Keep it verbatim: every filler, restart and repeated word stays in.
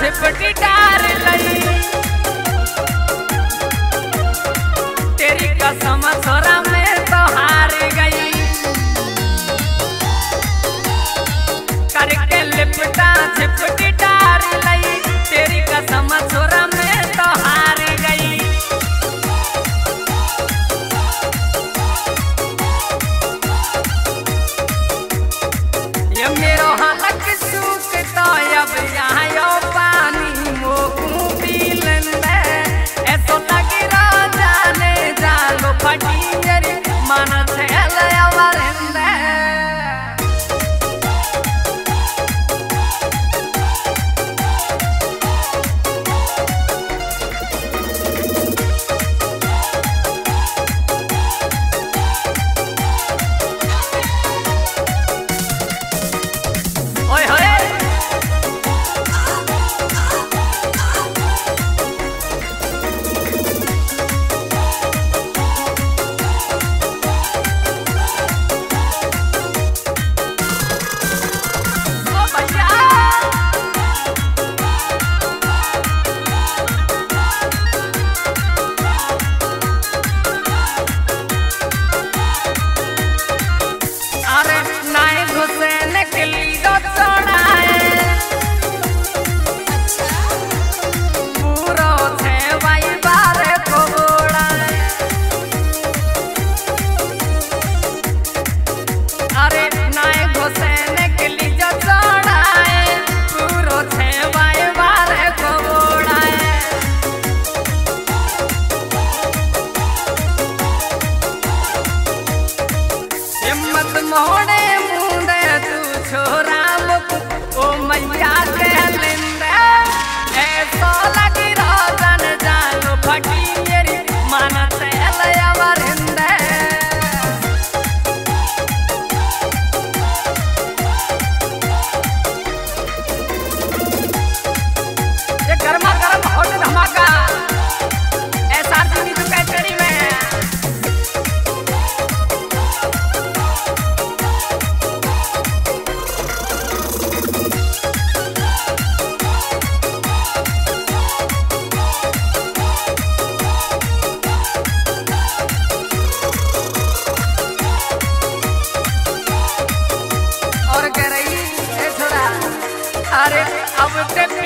झिपटी डार लई तेरी कसम छोरा मैं तो हार गई करके लिपटा झिपटी डार लई तेरी कसम छोरा मैं तो हार गई। ये मेरो हालक सूख तो अब यहाँ यो पानी मोकू पी लेंदे ऐसो लगी रह जाने जालो फटी मेरी मन छेल अवरेंदे। मोड़े मुंडे तू छोरा मुक ओ मैया के लिंदे ऐसो लगी रोजन जानो फटी मेरी मन से लयवरिंदे। ये गर्मा गर्म हॉट धमाका ऐसा नहीं तो कैटेरी में अरे अब